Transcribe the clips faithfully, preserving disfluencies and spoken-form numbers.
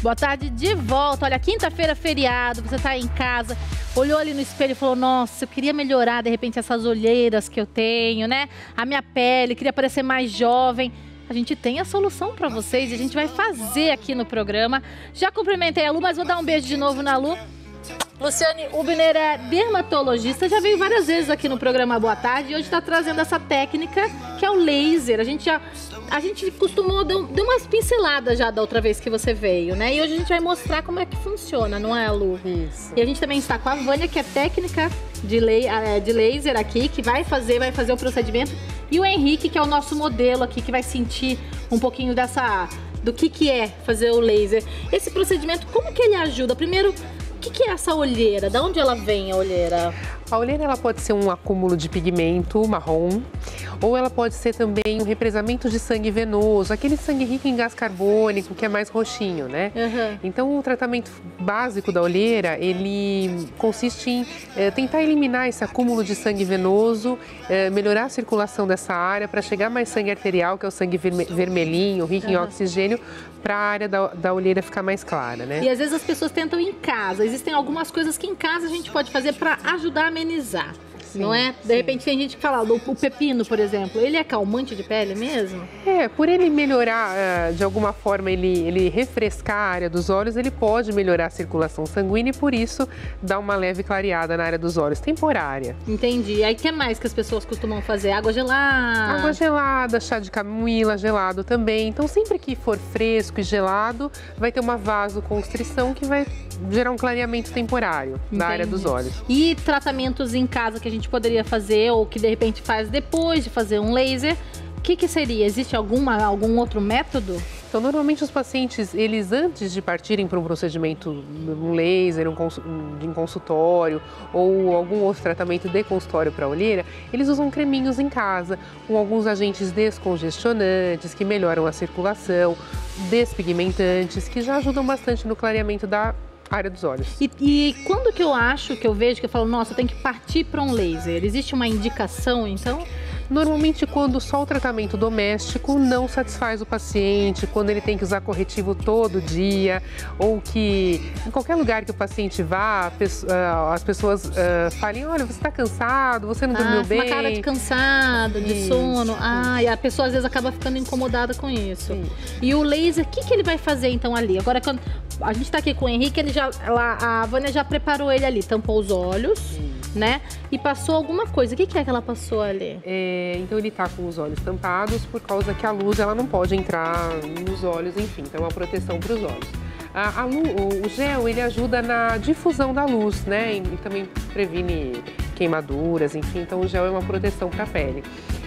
Boa tarde de volta. Olha, quinta-feira, feriado, você tá aí em casa, olhou ali no espelho e falou, nossa, eu queria melhorar, de repente, essas olheiras que eu tenho, né? A minha pele, queria parecer mais jovem. A gente tem a solução para vocês e a gente vai fazer aqui no programa. Já cumprimentei a Lu, mas vou dar um beijo de novo na Lu. Luciane Hubner é dermatologista, já veio várias vezes aqui no programa Boa Tarde e hoje está trazendo essa técnica que é o laser. A gente já, a gente costumou, deu, deu umas pinceladas já da outra vez que você veio, né? E hoje a gente vai mostrar como é que funciona, não é, Lu? Isso. E a gente também está com a Vânia, que é técnica de, la, de laser aqui, que vai fazer, vai fazer o procedimento. E o Henrique, que é o nosso modelo aqui, que vai sentir um pouquinho dessa, do que, que é fazer o laser. Esse procedimento, como que ele ajuda? Primeiro, o que, que é essa olheira? Da onde ela vem, a olheira? A olheira ela pode ser um acúmulo de pigmento marrom, ou ela pode ser também um represamento de sangue venoso, aquele sangue rico em gás carbônico, que é mais roxinho, né? Uhum. Então, o tratamento básico da olheira, ele consiste em é, tentar eliminar esse acúmulo de sangue venoso, é, melhorar a circulação dessa área para chegar mais sangue arterial, que é o sangue verme vermelhinho, rico uhum. em oxigênio, para a área da, da olheira ficar mais clara, né? E às vezes as pessoas tentam em casa. Existem algumas coisas que em casa a gente pode fazer para ajudar a amenizar. Sim, não é? De sim. repente tem gente que fala, o pepino, por exemplo, ele é calmante de pele mesmo? É, por ele melhorar, de alguma forma, ele, ele refrescar a área dos olhos, ele pode melhorar a circulação sanguínea e por isso dá uma leve clareada na área dos olhos, temporária. Entendi. Aí o que mais que as pessoas costumam fazer? Água gelada? Água gelada, chá de camomila gelado também. Então sempre que for fresco e gelado, vai ter uma vasoconstrição que vai gerar um clareamento temporário Entendi. Na área dos olhos. E tratamentos em casa que a gente poderia fazer ou que de repente faz depois de fazer um laser, o que que seria? Existe alguma, algum outro método? Então, normalmente os pacientes, eles antes de partirem para um procedimento, um laser, um cons em consultório ou algum outro tratamento de consultório para olheira, eles usam creminhos em casa, com alguns agentes descongestionantes que melhoram a circulação, despigmentantes, que já ajudam bastante no clareamento da área dos olhos. E, e quando que eu acho, que eu vejo, que eu falo, nossa, tem que partir para um laser? Existe uma indicação, então? Normalmente, quando só o tratamento doméstico não satisfaz o paciente, quando ele tem que usar corretivo todo dia, ou que em qualquer lugar que o paciente vá, as pessoas uh, falem, olha, você está cansado, você não ah, dormiu bem. Uma cara de cansado, de isso, sono. Ah, isso. E a pessoa às vezes acaba ficando incomodada com isso. isso. E o laser, o que, que ele vai fazer então ali? Agora, quando a gente está aqui com o Henrique, ele já, ela, a Vânia já preparou ele ali, tampou os olhos, isso. né? E passou alguma coisa. O que, que é que ela passou ali? É, então ele tá com os olhos tampados por causa que a luz ela não pode entrar nos olhos, enfim, então é uma proteção para os olhos. A, a luz, o gel ele ajuda na difusão da luz, né? E, e também previne queimaduras, enfim, então o gel é uma proteção para a pele.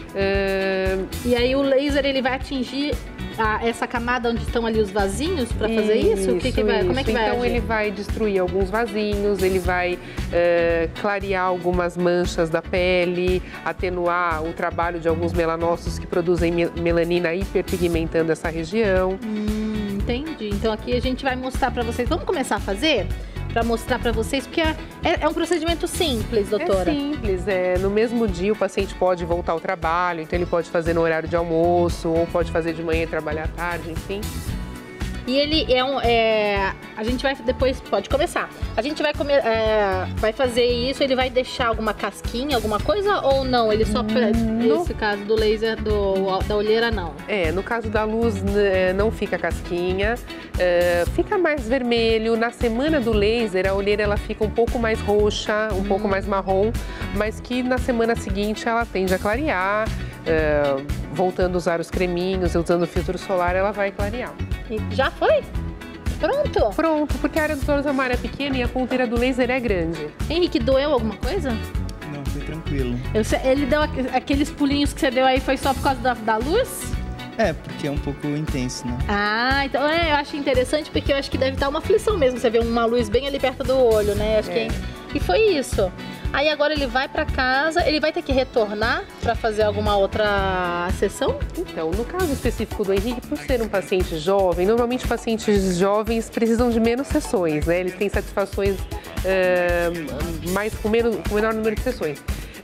Uh... E aí o laser ele vai atingir a, essa camada onde estão ali os vasinhos para fazer isso? isso? O que que vai, isso. Como é que vai Então agir? ele vai destruir alguns vasinhos, ele vai uh, clarear algumas manchas da pele, atenuar o trabalho de alguns melanócitos que produzem melanina hiperpigmentando essa região. Hum, entendi. Então aqui a gente vai mostrar para vocês. Vamos começar a fazer? Para mostrar para vocês, porque é, é um procedimento simples, doutora. É simples, é, no mesmo dia o paciente pode voltar ao trabalho, então ele pode fazer no horário de almoço, ou pode fazer de manhã e trabalhar à tarde, enfim. E ele é um... É, a gente vai depois... Pode começar. A gente vai, comer, é, vai fazer isso, ele vai deixar alguma casquinha, alguma coisa ou não? Ele só... No... Esse caso do laser, do, da olheira, não. É, no caso da luz não fica casquinha, é, fica mais vermelho. Na semana do laser, a olheira ela fica um pouco mais roxa, um hum. pouco mais marrom, mas que na semana seguinte ela tende a clarear. É, voltando a usar os creminhos, usando o filtro solar, ela vai clarear. E já foi? Pronto? Pronto, porque a área dos olhos é uma área pequena e a ponteira do laser é grande. Henrique, doeu alguma coisa? Não, foi tranquilo. Eu, ele deu aqueles pulinhos que você deu aí, foi só por causa da, da luz? É, porque é um pouco intenso, né? Ah, então é, eu acho interessante porque eu acho que deve estar uma aflição mesmo, você vê uma luz bem ali perto do olho, né? Acho é. que... E foi isso. Aí agora ele vai pra casa, ele vai ter que retornar pra fazer alguma outra sessão? Então, no caso específico do Henrique, por ser um paciente jovem, normalmente pacientes jovens precisam de menos sessões, né? Eles têm satisfações uh, mais, com, menos, com menor número de sessões.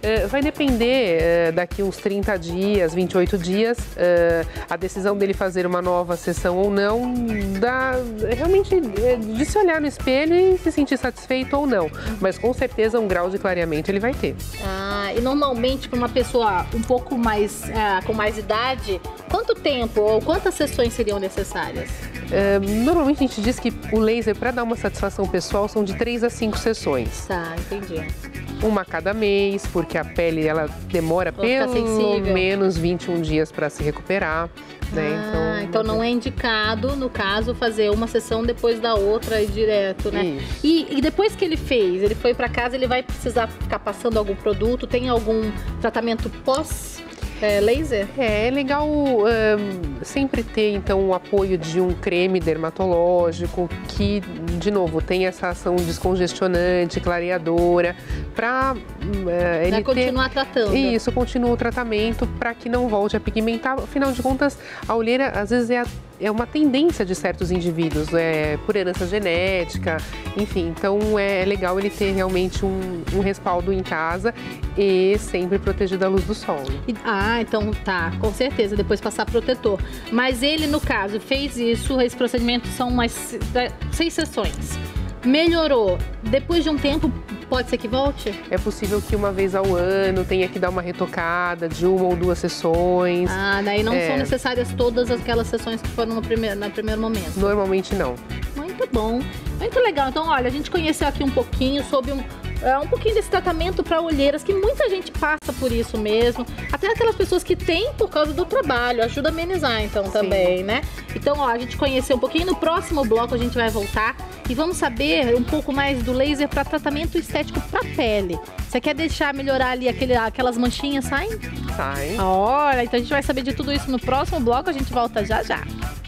Uh, vai depender uh, daqui uns trinta dias, vinte e oito dias, uh, a decisão dele fazer uma nova sessão ou não, da, realmente de se olhar no espelho e se sentir satisfeito ou não. Mas com certeza um grau de clareamento ele vai ter. Ah, e normalmente para uma pessoa um pouco mais, uh, com mais idade, quanto tempo ou quantas sessões seriam necessárias? Uh, normalmente a gente diz que o laser, para dar uma satisfação pessoal, são de três a cinco sessões. Tá, entendi. Uma a cada mês, porque a pele ela demora Vou ficar pelo sensível. menos vinte e um dias para se recuperar. Né? Ah, então, então não é indicado, no caso, fazer uma sessão depois da outra e direto, né? E, e depois que ele fez, ele foi para casa, ele vai precisar ficar passando algum produto? Tem algum tratamento pós? É, laser? É, é legal um, sempre ter, então, o apoio de um creme dermatológico que, de novo, tem essa ação descongestionante, clareadora, para uh, ele Vai continuar ter... tratando. Isso, continua o tratamento para que não volte a pigmentar. Afinal de contas, a olheira, às vezes, é a É uma tendência de certos indivíduos, é, por herança genética, enfim. Então é legal ele ter realmente um, um respaldo em casa e sempre protegido da luz do sol. E, ah, então tá, com certeza, depois passar protetor. Mas ele, no caso, fez isso, esse procedimento são umas seis sessões. Melhorou. Depois de um tempo, pode ser que volte? É possível que uma vez ao ano tenha que dar uma retocada de uma ou duas sessões. Ah, daí não é... são necessárias todas aquelas sessões que foram no primeiro, no primeiro momento? Normalmente não. Muito bom, muito legal. Então, olha, a gente conheceu aqui um pouquinho sobre um, é, um pouquinho desse tratamento para olheiras, que muita gente passa por isso mesmo. Até aquelas pessoas que têm por causa do trabalho, ajuda a amenizar, então, Sim. também, né? Então, ó, a gente conheceu um pouquinho. No próximo bloco a gente vai voltar e vamos saber um pouco mais do laser para tratamento estético para pele. Você quer deixar melhorar ali aquele, aquelas manchinhas, saem? Sai. Olha, então a gente vai saber de tudo isso no próximo bloco, a gente volta já já.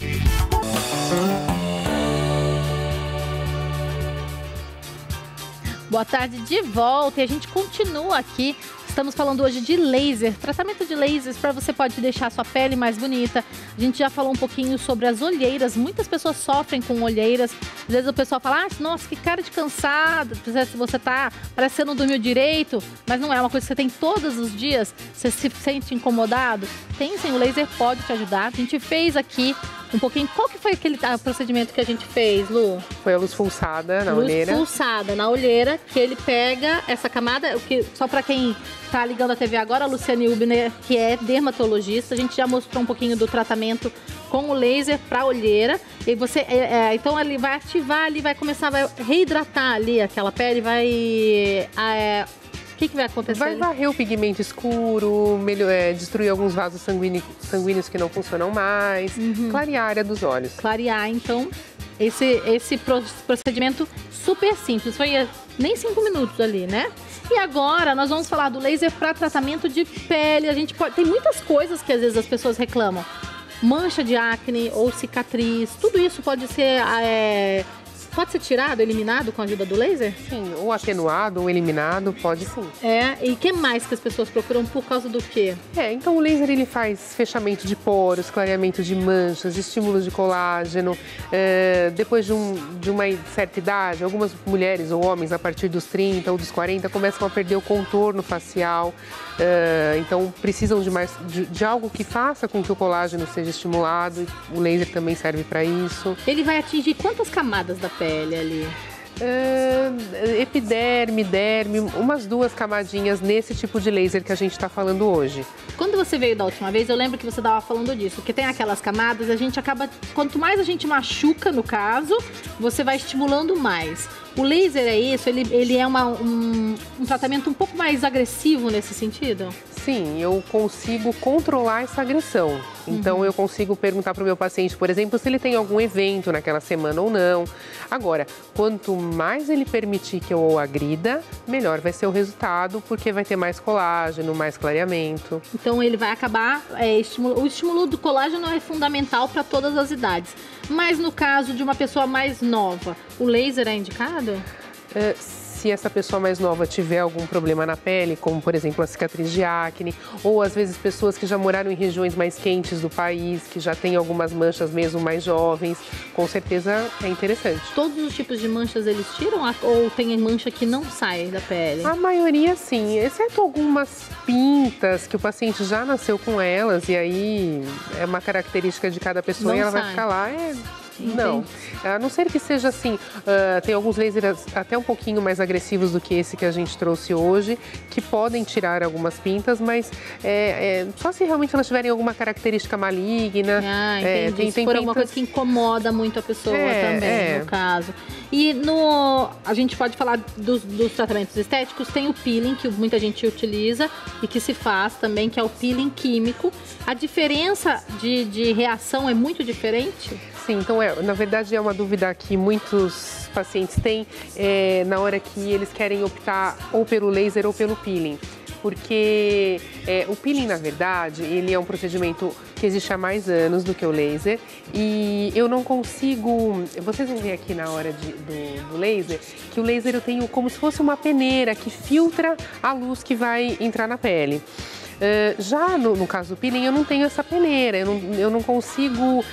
Boa tarde, de volta, e a gente continua aqui. Estamos falando hoje de laser, tratamento de lasers para você pode deixar a sua pele mais bonita. A gente já falou um pouquinho sobre as olheiras, muitas pessoas sofrem com olheiras. Às vezes o pessoal fala, ah, nossa, que cara de cansado, se você tá, parece que você não dormiu direito, mas não é uma coisa que você tem todos os dias, você se sente incomodado. Tem sim, o laser pode te ajudar. A gente fez aqui um pouquinho, qual que foi aquele ah, procedimento que a gente fez, Lu? Foi a luz pulsada na luz olheira. Luz pulsada na olheira, que ele pega essa camada, o que, só para quem tá ligando a T V agora, a Luciane Ubner, que é dermatologista, a gente já mostrou um pouquinho do tratamento com o laser para olheira. E você, é, é, então ele vai ativar ali, vai começar, vai reidratar ali aquela pele, vai... É, o que, que vai acontecer? Vai varrer o pigmento escuro, melhor, é, destruir alguns vasos sanguíneos, sanguíneos que não funcionam mais, uhum. clarear a área dos olhos. Clarear, então, esse, esse procedimento super simples, foi nem cinco minutos ali, né? E agora nós vamos falar do laser para tratamento de pele. A gente pode, tem muitas coisas que às vezes as pessoas reclamam. Mancha de acne ou cicatriz, tudo isso pode ser... É, pode ser tirado, eliminado com a ajuda do laser? Sim, ou atenuado ou eliminado, pode sim. É, e o que mais que as pessoas procuram por causa do quê? É, então o laser ele faz fechamento de poros, clareamento de manchas, estímulos de colágeno. É, depois de, um, de uma certa idade, algumas mulheres ou homens a partir dos trinta ou dos quarenta começam a perder o contorno facial. É, então precisam de, mais, de, de algo que faça com que o colágeno seja estimulado. E o laser também serve para isso. Ele vai atingir quantas camadas da pele ali? Uh, epiderme, derme, umas duas camadinhas nesse tipo de laser que a gente está falando hoje. Quando você veio da última vez, eu lembro que você estava falando disso, que tem aquelas camadas, a gente acaba, quanto mais a gente machuca, no caso, você vai estimulando mais. O laser é isso? Ele, ele é uma, um, um tratamento um pouco mais agressivo nesse sentido? Sim, eu consigo controlar essa agressão. Então, uhum. eu consigo perguntar para o meu paciente, por exemplo, se ele tem algum evento naquela semana ou não. Agora, quanto mais ele permitir que eu o agrida, melhor vai ser o resultado, porque vai ter mais colágeno, mais clareamento. Então, ele vai acabar... É, estimulo, o estímulo do colágeno é fundamental para todas as idades. Mas no caso de uma pessoa mais nova, o laser é indicado? Uh, se essa pessoa mais nova tiver algum problema na pele, como por exemplo a cicatriz de acne, ou às vezes pessoas que já moraram em regiões mais quentes do país, que já têm algumas manchas mesmo mais jovens, com certeza é interessante. Todos os tipos de manchas eles tiram ou tem mancha que não sai da pele? A maioria sim, exceto algumas pintas que o paciente já nasceu com elas e aí é uma característica de cada pessoa não e ela sai. vai ficar lá. É... Entendi. Não, a não ser que seja assim, uh, tem alguns lasers até um pouquinho mais agressivos do que esse que a gente trouxe hoje, que podem tirar algumas pintas, mas é, é, só se realmente elas tiverem alguma característica maligna. Ah, entendi. É, tem, se tem for pintas... alguma coisa que incomoda muito a pessoa é, também, é. no caso. E no, a gente pode falar dos, dos tratamentos estéticos, tem o peeling, que muita gente utiliza e que se faz também, que é o peeling químico. A diferença de, de reação é muito diferente? Sim, então é, na verdade é uma dúvida que muitos pacientes têm é, na hora que eles querem optar ou pelo laser ou pelo peeling. Porque é, o peeling, na verdade, ele é um procedimento que existe há mais anos do que o laser e eu não consigo... Vocês vão ver aqui na hora de, do, do laser que o laser eu tenho como se fosse uma peneira que filtra a luz que vai entrar na pele. Uh, já no, no caso do peeling, eu não tenho essa peneira, eu não, eu não consigo uh,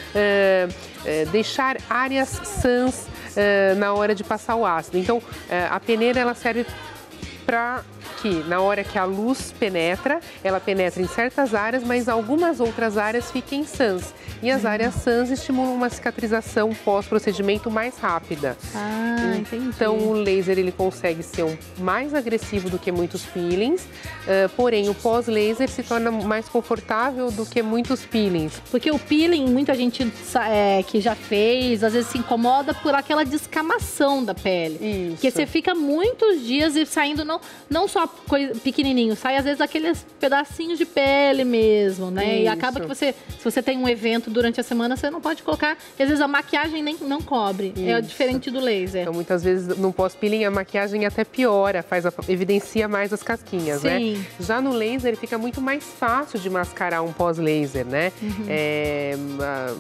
uh, deixar áreas sãs uh, na hora de passar o ácido. Então, uh, a peneira ela serve para que na hora que a luz penetra, ela penetra em certas áreas, mas algumas outras áreas fiquem sãs. E as áreas sãs estimulam uma cicatrização pós-procedimento mais rápida. Ah, entendi. Então o laser ele consegue ser um, mais agressivo do que muitos peelings, uh, porém o pós-laser se torna mais confortável do que muitos peelings. Porque o peeling, muita gente é, que já fez, às vezes se incomoda por aquela descamação da pele. Isso. Porque você fica muitos dias e saindo não, não só coisa, pequenininho, sai às vezes aqueles pedacinhos de pele mesmo, né? Isso. E acaba que você, se você tem um evento durante a semana, você não pode colocar, e às vezes a maquiagem nem não cobre. Isso. É diferente do laser. Então muitas vezes no pós-peeling a maquiagem até piora, faz a, evidencia mais as casquinhas, Sim. né? Já no laser fica muito mais fácil de mascarar um pós-laser, né? Uhum. É, a,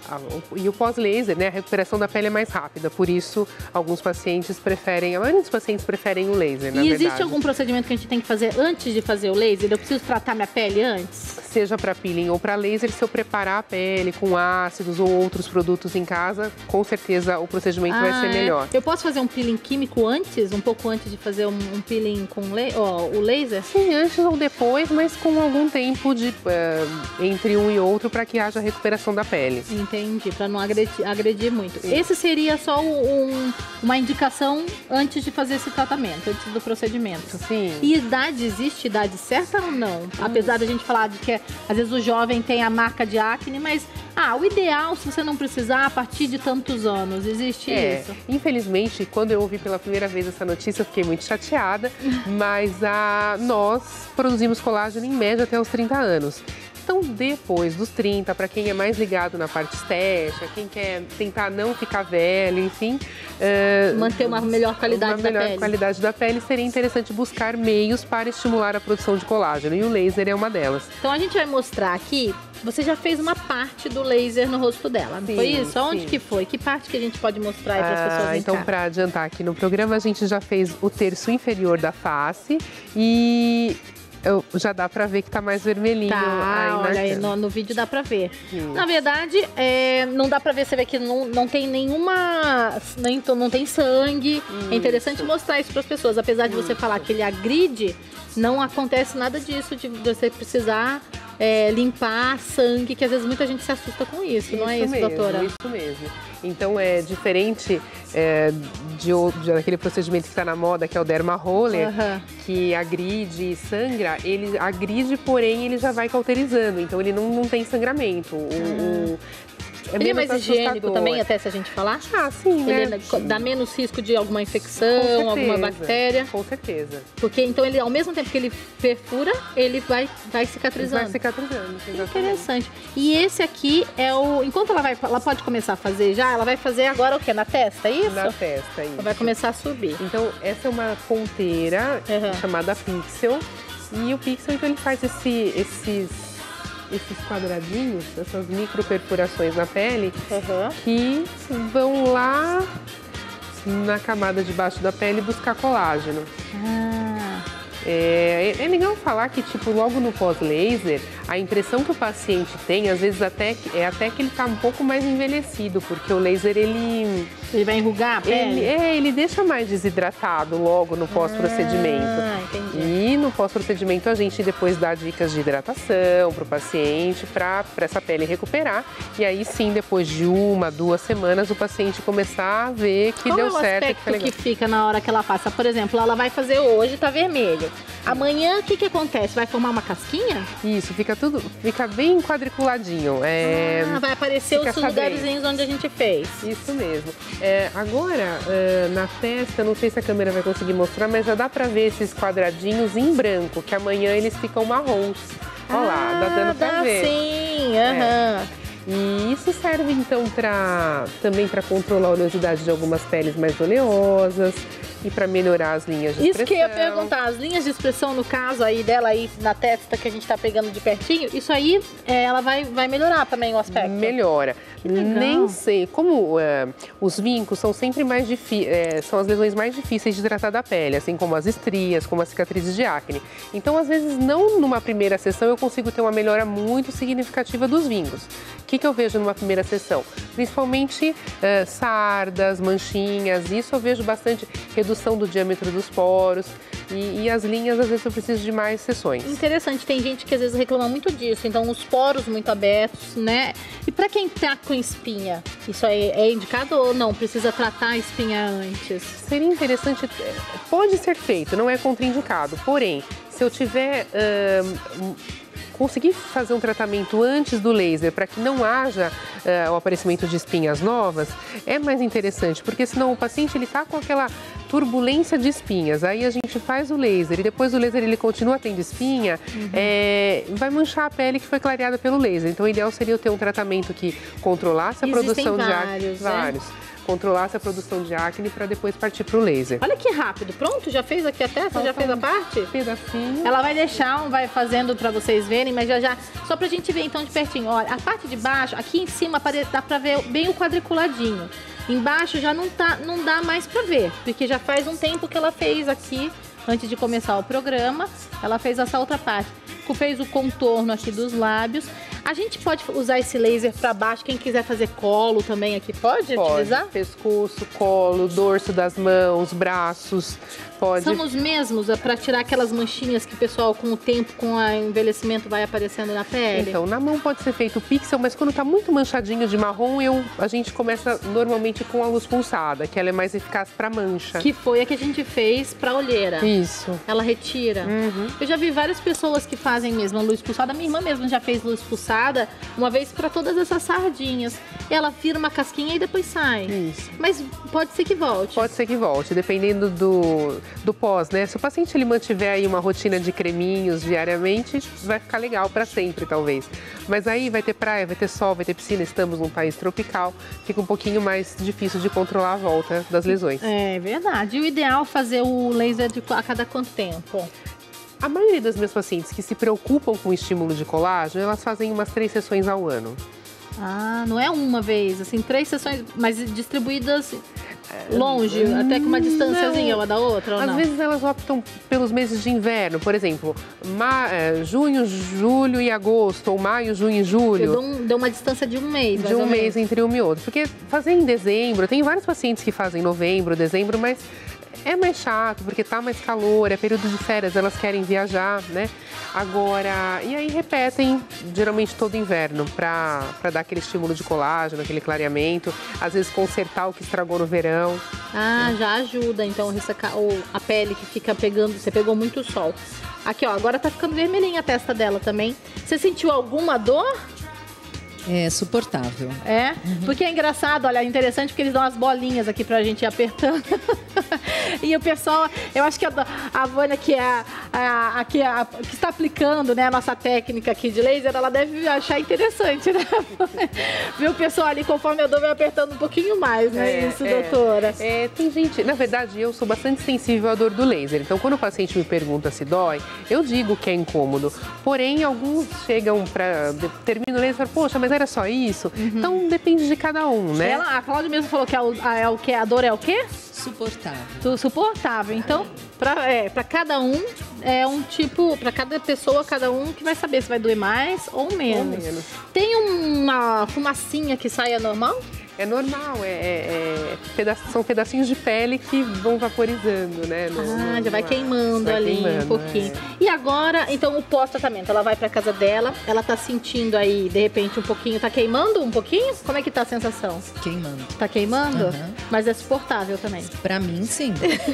E o pós-laser, né, a recuperação da pele é mais rápida, por isso alguns pacientes preferem, a maioria dos pacientes preferem o laser, na E verdade. existe algum procedimento que a gente tem que fazer antes de fazer o laser? Eu preciso tratar minha pele antes? Seja para peeling ou para laser, se eu preparar a pele com ácidos ou outros produtos em casa, com certeza o procedimento ah, vai ser é? melhor. Eu posso fazer um peeling químico antes, um pouco antes de fazer um, um peeling com la oh, o laser? Sim, antes ou depois, mas com algum tempo de, uh, entre um e outro para que haja recuperação da pele. Entendi, para não agredir, agredir muito. Sim. Esse seria só um, uma indicação antes de fazer esse tratamento, antes do procedimento. Sim. E idade, existe idade certa ou não? Hum. Apesar da gente falar de que às vezes o jovem tem a marca de acne, mas ah, o ideal, se você não precisar, a partir de tantos anos, existe é, isso? Infelizmente, quando eu ouvi pela primeira vez essa notícia, eu fiquei muito chateada, mas a, nós produzimos colágeno em média até os trinta anos. Então, depois dos trinta, para quem é mais ligado na parte estética, quem quer tentar não ficar velho, enfim... Uh, manter uma melhor qualidade uma da melhor pele. qualidade da pele, seria interessante buscar meios para estimular a produção de colágeno, e o laser é uma delas. Então, a gente vai mostrar aqui, você já fez uma parte do laser no rosto dela, sim, foi isso? Onde sim. que foi? Que parte que a gente pode mostrar aí para as ah, pessoas em Então, para adiantar aqui no programa, a gente já fez o terço inferior da face e... Eu, já dá pra ver que tá mais vermelhinho. Tá, aí olha aí, no, no vídeo dá pra ver. Sim. Na verdade, é, não dá pra ver, você vê que não, não tem nenhuma, nem, não tem sangue. Isso. É interessante mostrar isso pras pessoas. Apesar de você falar que ele agride, não acontece nada disso, de você precisar é, limpar sangue, que às vezes muita gente se assusta com isso, isso não é isso, mesmo, doutora? Isso mesmo. Então é diferente é, de, de daquele procedimento que está na moda, que é o derma roller, uhum. que agride e sangra, ele agride, porém ele já vai cauterizando, então ele não, não tem sangramento. Uhum. O, É ele é mais higiênico também, até se a gente falar? Ah, sim, né? Ele dá menos risco de alguma infecção, alguma bactéria? Com certeza. Porque então ele, ao mesmo tempo que ele perfura, ele vai, vai cicatrizando. Vai cicatrizando, exatamente. Interessante. E esse aqui é o... Enquanto ela vai, ela pode começar a fazer já, ela vai fazer agora o quê? Na testa, é isso? Na testa, isso. Ela vai começar a subir. Então, essa é uma ponteira uhum. chamada Pixel. E o Pixel, então, ele faz esse, esses... esses quadradinhos, essas micro perfurações na pele, uhum. que vão lá na camada de baixo da pele buscar colágeno. Ah. É, é legal falar que, tipo, logo no pós-laser, a impressão que o paciente tem, às vezes, até, é até que ele tá um pouco mais envelhecido, porque o laser, ele... Ele vai enrugar a pele? Ele, é, ele deixa mais desidratado logo no pós-procedimento. Ah, entendi. E no pós-procedimento, a gente depois dá dicas de hidratação pro paciente, para essa pele recuperar. E aí, sim, depois de uma, duas semanas, o paciente começar a ver que Qual deu é o certo. aspecto que, que fica na hora que ela passa? Por exemplo, ela vai fazer hoje, tá vermelho. Amanhã, o que que acontece? Vai formar uma casquinha? Isso, fica tudo, fica bem quadriculadinho. É, ah, vai aparecer os lugarzinhos onde a gente fez. Isso mesmo. É, agora, é, na testa, não sei se a câmera vai conseguir mostrar, mas já dá pra ver esses quadradinhos em branco, que amanhã eles ficam marrons. Olha lá, ah, dá dando pra dá ver. Sim, aham. É. E isso serve, então, pra, também para controlar a oleosidade de algumas peles mais oleosas e para melhorar as linhas de isso expressão. Isso que eu ia perguntar, as linhas de expressão, no caso aí dela aí na testa que a gente tá pegando de pertinho, isso aí é, ela vai, vai melhorar também o aspecto? Melhora. Nem sei, como é, os vincos são sempre mais difíceis, é, são as lesões mais difíceis de tratar da pele, assim como as estrias, como as cicatrizes de acne. Então, às vezes, não numa primeira sessão eu consigo ter uma melhora muito significativa dos vincos. O que, que eu vejo numa primeira sessão? Principalmente é, sardas, manchinhas, isso eu vejo bastante redução do diâmetro dos poros e, e as linhas, às vezes, eu preciso de mais sessões. Interessante, tem gente que às vezes reclama muito disso, então os poros muito abertos, né? E pra quem tá com espinha, isso aí é indicado ou não? Precisa tratar a espinha antes? Seria interessante, pode ser feito, não é contraindicado, porém, se eu tiver... Hum, conseguir fazer um tratamento antes do laser para que não haja uh, o aparecimento de espinhas novas, é mais interessante, porque senão o paciente ele tá com aquela turbulência de espinhas, aí a gente faz o laser e depois do laser ele continua tendo espinha, uhum. é, vai manchar a pele que foi clareada pelo laser. Então o ideal seria eu ter um tratamento que controlasse a Existem produção vários, de acne. né? Vários. Controlasse a produção de acne para depois partir para o laser. Olha que rápido, pronto? Já fez aqui a testa? Já fez a parte? Pedacinho. Ela vai deixar, um vai fazendo para vocês verem, mas já já, só pra gente ver então de pertinho. Olha, a parte de baixo, aqui em cima dá pra ver bem o quadriculadinho. Embaixo já não, tá, não dá mais pra ver, porque já faz um tempo que ela fez aqui, antes de começar o programa, ela fez essa outra parte. Fez o contorno aqui dos lábios. A gente pode usar esse laser para baixo, quem quiser fazer colo também aqui, pode, pode utilizar? Pescoço, colo, dorso das mãos, braços, pode. São os mesmos para tirar aquelas manchinhas que o pessoal com o tempo, com o envelhecimento vai aparecendo na pele? Então, na mão pode ser feito pixel, mas quando tá muito manchadinho de marrom, eu, a gente começa normalmente com a luz pulsada, que ela é mais eficaz para mancha. Que foi a que a gente fez para olheira. Isso. Ela retira. Uhum. Eu já vi várias pessoas que fazem mesmo a luz pulsada. Minha irmã mesmo já fez luz pulsada uma vez para todas essas sardinhas. Ela vira uma casquinha e depois sai. Isso. Mas pode ser que volte. Pode ser que volte, dependendo do, do pós, né? Se o paciente ele mantiver aí uma rotina de creminhos diariamente, vai ficar legal para sempre, talvez. Mas aí vai ter praia, vai ter sol, vai ter piscina, estamos num país tropical, fica um pouquinho mais difícil de controlar a volta das lesões. É verdade. E o ideal é fazer o laser de, a cada quanto tempo? A maioria das minhas pacientes que se preocupam com o estímulo de colágeno, elas fazem umas três sessões ao ano. Ah, não é uma vez, assim, três sessões, mas distribuídas longe, hum, até com uma distânciazinha uma da outra, ou Às não? vezes elas optam pelos meses de inverno, por exemplo, ma é, junho, julho e agosto, ou maio, junho e julho. Eu dou, um, dou uma distância de um mês, De um mês entre um e outro, porque fazer em dezembro, tem vários pacientes que fazem em novembro, dezembro, mas é mais chato, porque tá mais calor, é período de férias, elas querem viajar, né? Agora, e aí repetem, geralmente todo inverno, pra, pra dar aquele estímulo de colágeno, aquele clareamento, às vezes consertar o que estragou no verão. Ah, já ajuda, então, ressecar, ou a pele que fica pegando, você pegou muito sol. Aqui, ó, agora tá ficando vermelhinha a testa dela também. Você sentiu alguma dor? É suportável. É? Uhum. Porque é engraçado, olha, é interessante porque eles dão as bolinhas aqui pra gente ir apertando. E o pessoal, eu acho que a, a Vânia, que, é a, a, a, que, é a, que está aplicando, né, a nossa técnica aqui de laser, ela deve achar interessante, né? Ver o pessoal ali, conforme eu dou, vai apertando um pouquinho mais, né? É, isso, é, doutora? É, tem gente, na verdade, eu sou bastante sensível à dor do laser. Então, quando o paciente me pergunta se dói, eu digo que é incômodo. Porém, alguns chegam pra... termina o laser e falam, poxa, mas mas era só isso? Uhum. Então depende de cada um, né? Ela, a Cláudia mesmo falou que a, a, é o que a dor é o quê? Suportável. Suportável. Então, para é, para cada um é um tipo, para cada pessoa, cada um que vai saber se vai doer mais ou menos. Ou menos. Tem uma fumacinha que saia normal? É normal, é, é, é peda são pedacinhos de pele que vão vaporizando, né? No, ah, no, já vai no queimando vai ali queimando, um pouquinho. É. E agora, então, o pós-tratamento, ela vai pra casa dela, ela tá sentindo aí, de repente, um pouquinho, tá queimando um pouquinho? Como é que tá a sensação? Queimando. Tá queimando? Uhum. Mas é suportável também? Pra mim, sim.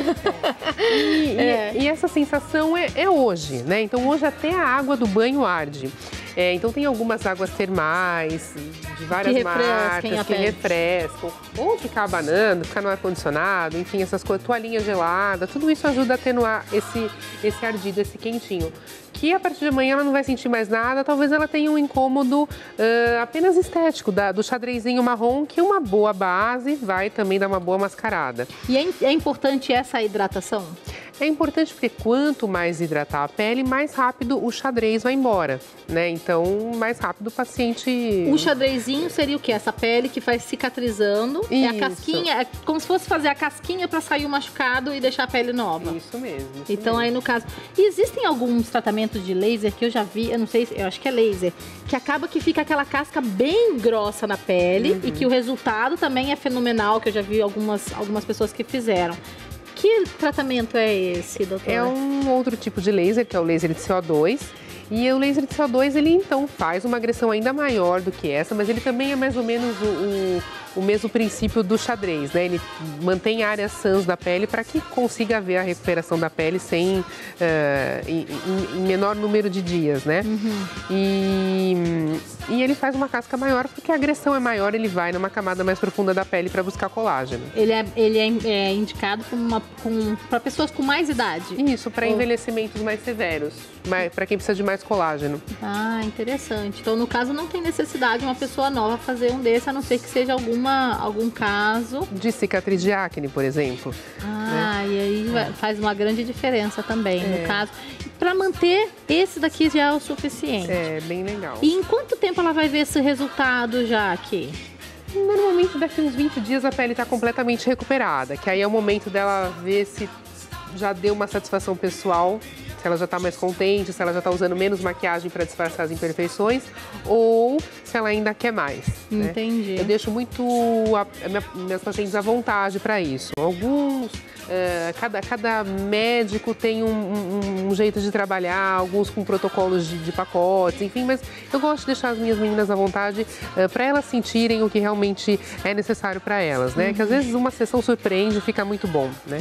e, é. e, e essa sensação é, é hoje, né? Então, hoje até a água do banho arde. É, então tem algumas águas termais de várias que marcas que refrescam, ou ficar abanando, ficar no ar-condicionado, enfim, essas coisas, toalhinha gelada, tudo isso ajuda a atenuar esse, esse ardido, esse quentinho. Que a partir de amanhã ela não vai sentir mais nada, talvez ela tenha um incômodo uh, apenas estético da, do xadrezinho marrom, que uma boa base vai também dar uma boa mascarada. E é, é importante essa hidratação? É importante porque quanto mais hidratar a pele, mais rápido o xadrez vai embora, né? Então, mais rápido o paciente... O xadrezinho seria o quê? Essa pele que vai cicatrizando. Isso. É a casquinha, é como se fosse fazer a casquinha para sair o machucado e deixar a pele nova. Isso mesmo. Isso então, mesmo. Aí no caso... E existem alguns tratamentos de laser que eu já vi, eu não sei, eu acho que é laser, que acaba que fica aquela casca bem grossa na pele uhum. e que o resultado também é fenomenal, que eu já vi algumas, algumas pessoas que fizeram. Que tratamento é esse, doutor? É um outro tipo de laser, que é o laser de C O dois. E o laser de C O dois, ele então faz uma agressão ainda maior do que essa, mas ele também é mais ou menos o, o, o mesmo princípio do xadrez, né? Ele mantém áreas sãs da pele para que consiga haver a recuperação da pele sem, uh, em, em menor número de dias, né? Uhum. E, e ele faz uma casca maior porque a agressão é maior, ele vai numa camada mais profunda da pele para buscar colágeno. Ele é, ele é, é indicado para pessoas com mais idade? Isso, para Ou... envelhecimentos mais severos, para quem precisa de mais colágeno. Ah, interessante. Então, no caso, não tem necessidade de uma pessoa nova fazer um desse, a não ser que seja alguma, algum caso... De cicatriz de acne, por exemplo. Ah, né? E aí é. faz uma grande diferença também, é. no caso. Para manter, esse daqui já é o suficiente. É, bem legal. E em quanto tempo ela vai ver esse resultado já aqui? Normalmente, daqui uns vinte dias, a pele está completamente recuperada, que aí é o momento dela ver se já deu uma satisfação pessoal, se ela já está mais contente, se ela já está usando menos maquiagem para disfarçar as imperfeições ou se ela ainda quer mais. Entendi. Né? Eu deixo muito a, a minha, minhas pacientes à vontade para isso. Alguns, uh, cada, cada médico tem um, um, um jeito de trabalhar, alguns com protocolos de, de pacotes, enfim, mas eu gosto de deixar as minhas meninas à vontade uh, para elas sentirem o que realmente é necessário para elas, né? Uhum. Que às vezes uma sessão surpreende e fica muito bom, né?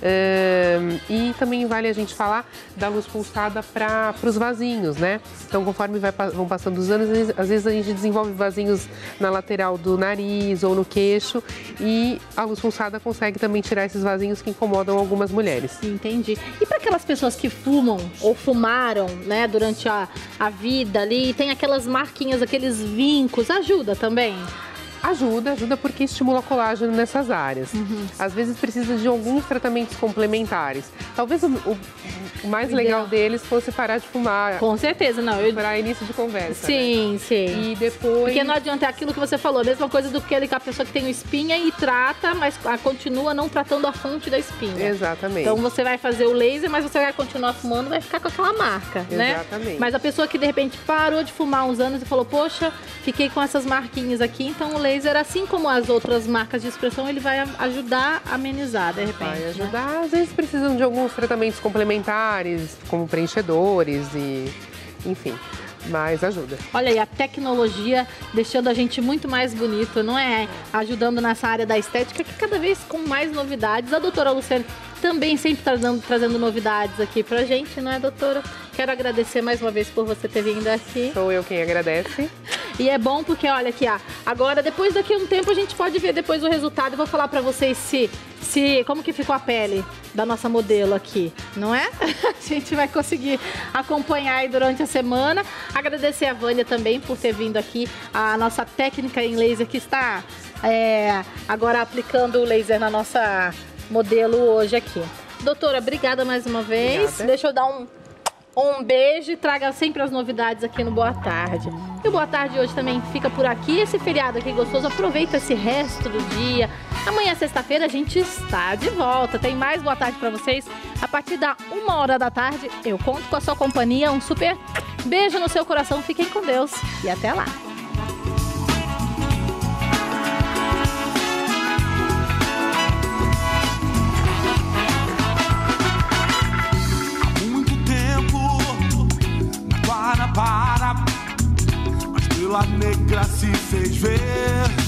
Uh, e também vale a gente falar da luz pulsada para os vasinhos, né? Então, conforme vai, vão passando os anos, às vezes a gente desenvolve vasinhos na lateral do nariz ou no queixo e a luz pulsada consegue também tirar esses vasinhos que incomodam algumas mulheres. Entendi. E para aquelas pessoas que fumam ou fumaram, né, durante a, a vida ali, tem aquelas marquinhas, aqueles vincos, ajuda também? Ajuda, ajuda porque estimula colágeno nessas áreas. Uhum. Às vezes precisa de alguns tratamentos complementares. Talvez o, o, o mais o legal deles fosse parar de fumar. Com certeza, não. Eu... Para início de conversa. Sim, né? sim. E depois... Porque não adianta, é aquilo que você falou, a mesma coisa do que a pessoa que tem espinha e trata, mas continua não tratando a fonte da espinha. Exatamente. Então você vai fazer o laser, mas você vai continuar fumando, vai ficar com aquela marca, né? Exatamente. Mas a pessoa que de repente parou de fumar uns anos e falou, poxa, fiquei com essas marquinhas aqui, então o laser, assim como as outras marcas de expressão, ele vai ajudar a amenizar, de repente. Vai ajudar, né? Às vezes precisam de alguns tratamentos complementares, como preenchedores e, enfim, mas ajuda. Olha aí, a tecnologia deixando a gente muito mais bonito, não é? Ajudando nessa área da estética, que cada vez com mais novidades. A doutora Luciane também sempre trazendo, trazendo novidades aqui pra gente, não é, doutora? Quero agradecer mais uma vez por você ter vindo aqui. Sou eu quem agradece. E é bom porque, olha aqui, ó, agora, depois daqui a um tempo, a gente pode ver depois o resultado. Eu vou falar pra vocês se, se, como que ficou a pele da nossa modelo aqui, não é? A gente vai conseguir acompanhar aí durante a semana. Agradecer a Vânia também por ter vindo aqui, a nossa técnica em laser que está é, agora aplicando o laser na nossa modelo hoje aqui. Doutora, obrigada mais uma vez. Obrigada. Deixa eu dar um Um beijo e traga sempre as novidades aqui no Boa Tarde. E o Boa Tarde hoje também fica por aqui. Esse feriado aqui gostoso, aproveita esse resto do dia. Amanhã, sexta-feira, a gente está de volta. Tem mais Boa Tarde pra vocês. A partir da uma hora da tarde, eu conto com a sua companhia. Um super beijo no seu coração. Fiquem com Deus e até lá. Para, mas pela negra se fez ver.